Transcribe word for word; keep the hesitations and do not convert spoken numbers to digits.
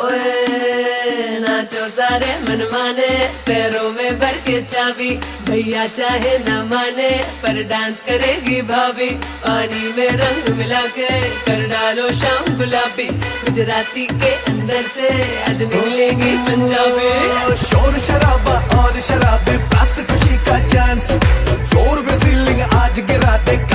ओए नाचो सारे मनमाने, पैरों में भर के चाबी, भैया चाहे न माने पर डांस करेगी भाभी। पानी में रंग मिला के कर डालो शाम गुलाबी, गुजराती के अंदर से आज निकलेगी पंजाबी। शोर शराबा और शराबे, बस खुशी का चांस, फ्लोर पे सीलिंग आज गिराते